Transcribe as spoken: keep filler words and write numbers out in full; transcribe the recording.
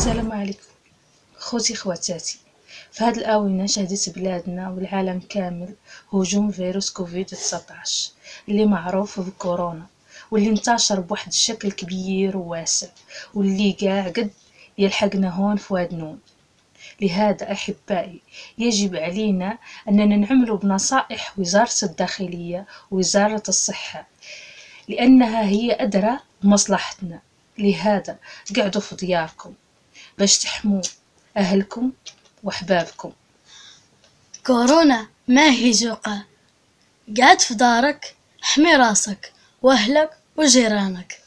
السلام عليكم خوتي خواتاتي. في هذه الآونة شهدت بلادنا والعالم كامل هجوم فيروس كوفيد تسعطاش اللي معروف بكورونا، واللي انتشر بواحد الشكل كبير وواسع، واللي قاع قد يلحقنا هون في وادنون. لهذا أحبائي يجب علينا أننا نعمل بنصائح وزارة الداخلية ووزارة الصحة، لأنها هي أدرى بمصلحتنا. لهذا قعدوا في دياركم باش تحموا أهلكم وأحبابكم. كورونا ما هي زوقة، قعد في دارك، حمي راسك وأهلك وجيرانك.